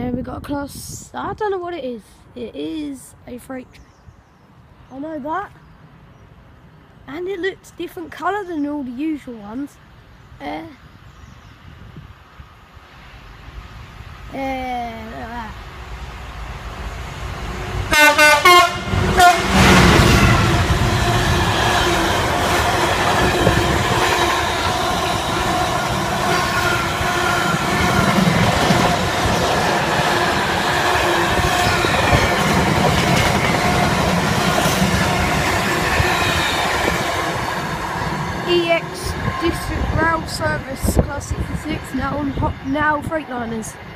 And we got a class, I don't know what it is. It is a freight train. I know that. And it looks different colour than all the usual ones. Look at that. EX District Rail Service Class 66 now Freightliners.